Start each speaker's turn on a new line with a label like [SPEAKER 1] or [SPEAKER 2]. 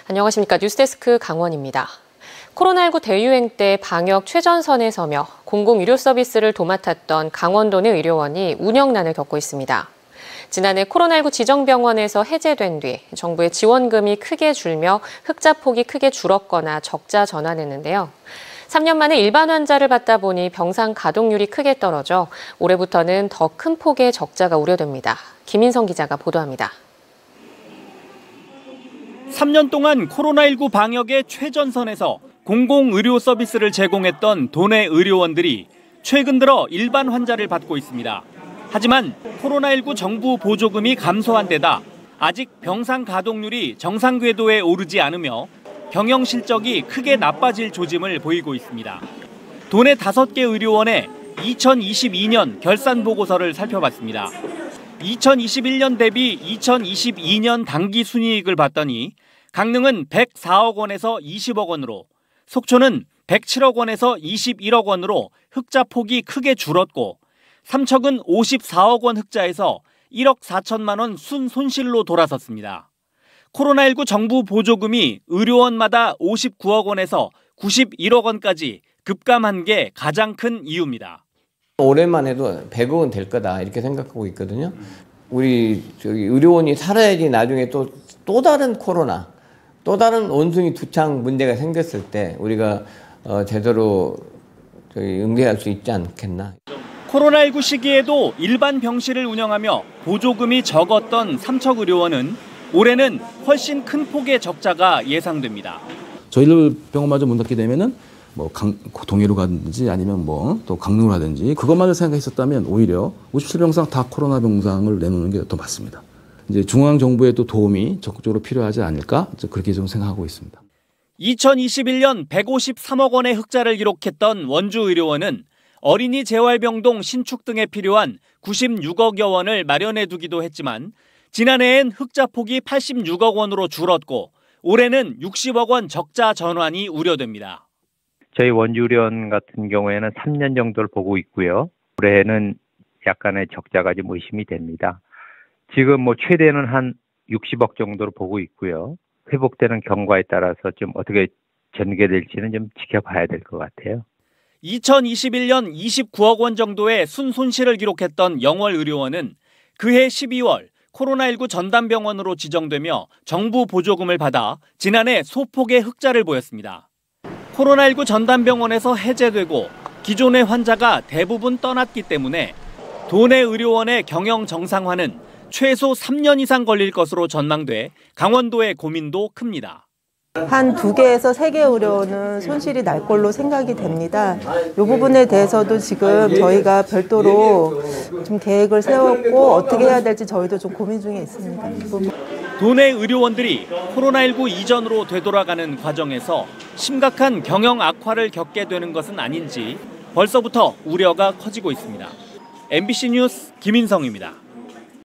[SPEAKER 1] 안녕하십니까. 뉴스데스크 강원입니다. 코로나19 대유행 때 방역 최전선에 서며 공공의료 서비스를 도맡았던 강원도 내 의료원이 운영난을 겪고 있습니다. 지난해 코로나19 지정병원에서 해제된 뒤 정부의 지원금이 크게 줄며 흑자폭이 크게 줄었거나 적자 전환했는데요. 3년 만에 일반 환자를 받다 보니 병상 가동률이 크게 떨어져 올해부터는 더 큰 폭의 적자가 우려됩니다. 김인성 기자가 보도합니다.
[SPEAKER 2] 3년 동안 코로나19 방역의 최전선에서 공공의료 서비스를 제공했던 도내 의료원들이 최근 들어 일반 환자를 받고 있습니다. 하지만 코로나19 정부 보조금이 감소한 데다 아직 병상 가동률이 정상 궤도에 오르지 않으며 경영 실적이 크게 나빠질 조짐을 보이고 있습니다. 도내 5개 의료원의 2022년 결산 보고서를 살펴봤습니다. 2021년 대비 2022년 당기 순이익을 봤더니 강릉은 104억 원에서 20억 원으로, 속초는 107억 원에서 21억 원으로 흑자폭이 크게 줄었고 삼척은 54억 원 흑자에서 1억 4천만 원 순손실로 돌아섰습니다. 코로나19 정부 보조금이 의료원마다 59억 원에서 91억 원까지 급감한 게 가장 큰 이유입니다.
[SPEAKER 3] 올해만 해도 100억 원 될 거다 이렇게 생각하고 있거든요. 우리 의료원이 살아야지 나중에 또 다른 코로나, 또 다른 원숭이 두창 문제가 생겼을 때 우리가 제대로 응대할 수 있지 않겠나.
[SPEAKER 2] 코로나19 시기에도 일반 병실을 운영하며 보조금이 적었던 삼척의료원은 올해는 훨씬 큰 폭의 적자가 예상됩니다.
[SPEAKER 4] 저희들 병원마저 문 닫게 되면은 동해로 가든지 아니면 또 강릉으로 가든지 그것만을 생각했었다면 오히려 57병상 다 코로나 병상을 내놓는 게 더 맞습니다. 이제 중앙 정부의 또 도움이 적극적으로 필요하지 않을까 그렇게 좀 생각하고 있습니다.
[SPEAKER 2] 2021년 153억 원의 흑자를 기록했던 원주의료원은 어린이 재활병동 신축 등에 필요한 96억여 원을 마련해 두기도 했지만 지난해엔 흑자폭이 86억 원으로 줄었고 올해는 60억 원 적자 전환이 우려됩니다.
[SPEAKER 5] 저희 원주의료원 같은 경우에는 3년 정도를 보고 있고요. 올해는 약간의 적자가 좀 의심이 됩니다. 지금 최대는 한 60억 정도로 보고 있고요. 회복되는 경과에 따라서 좀 어떻게 전개될지는 좀 지켜봐야 될 것 같아요.
[SPEAKER 2] 2021년 29억 원 정도의 순손실을 기록했던 영월의료원은 그해 12월 코로나19 전담병원으로 지정되며 정부 보조금을 받아 지난해 소폭의 흑자를 보였습니다. 코로나19 전담병원에서 해제되고 기존의 환자가 대부분 떠났기 때문에 도내 의료원의 경영 정상화는 최소 3년 이상 걸릴 것으로 전망돼 강원도의 고민도 큽니다.
[SPEAKER 6] 한 2개에서 3개 의료원은 손실이 날 걸로 생각이 됩니다. 이 부분에 대해서도 지금 저희가 별도로 좀 계획을 세웠고 어떻게 해야 될지 저희도 좀 고민 중에 있습니다.
[SPEAKER 2] 도내 의료원들이 코로나19 이전으로 되돌아가는 과정에서 심각한 경영 악화를 겪게 되는 것은 아닌지 벌써부터 우려가 커지고 있습니다. MBC 뉴스 김인성입니다.